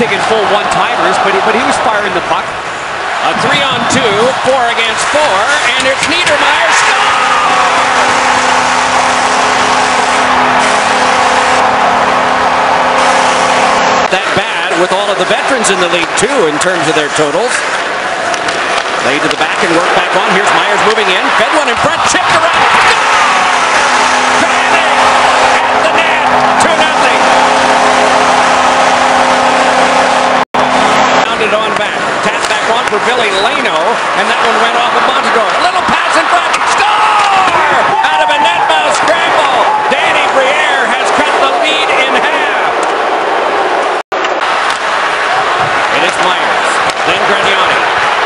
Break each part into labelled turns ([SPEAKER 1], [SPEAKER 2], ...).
[SPEAKER 1] taking full one-timers, but he was firing the puck.
[SPEAKER 2] A 3-on-2, 4 against 4, and it's Niedermayer. That bad with all of the veterans in the league too in terms of their totals. Laid to the back and work back on. Here's Myers moving in. Fed one in front. Chipped around. Panic at the net. 2-0. Pounded on back. Tap back on for Billy Leno. And that one went off of Montador. A little pass in front. Score! Out of a net mouse scramble. Danny Briere has cut the lead in half. It is Myers. Then Grignani.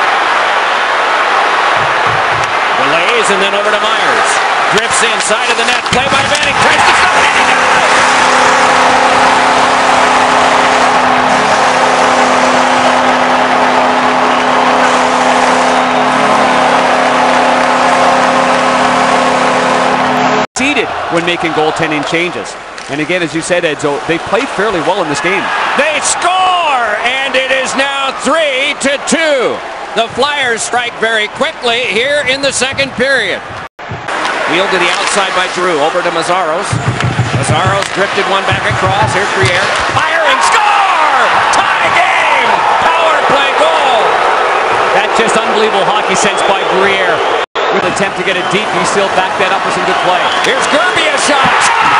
[SPEAKER 2] Delays and then over to Myers. Drifts inside of the net. Play by Manning. Tries to stop it. He does!
[SPEAKER 1] Seeded when making goaltending changes. And again, as you said, Edzo, they played fairly well in this game.
[SPEAKER 2] They score! And it is now 3-2. The Flyers strike very quickly here in the second period. Wheeled to the outside by Drew. Over to Mazzaros. Mazzaros drifted one back across. Here's Briere. Firing. Score! Tie game! Power play goal!
[SPEAKER 1] That's just unbelievable hockey sense by Briere. With an attempt to get it deep, he still backed that up with some good play.
[SPEAKER 2] Here's Gerby, a shot.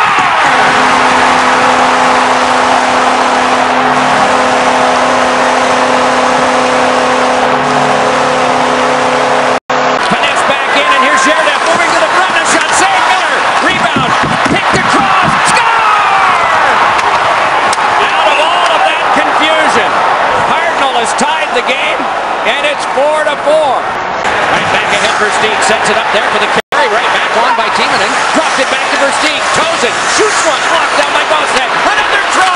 [SPEAKER 2] Panet's back in, and here's Gerdev moving to the front. A shot, save Miller. Rebound, picked across. Score! Out of all of that confusion, Cardinal has tied the game, and it's 4-4. Right back ahead, Versteeg sets it up there for the carry. Right back on by Timonen. Dropped it back to Versteeg. Toes it. Shoots one. Blocked down by Bosnet. Another try.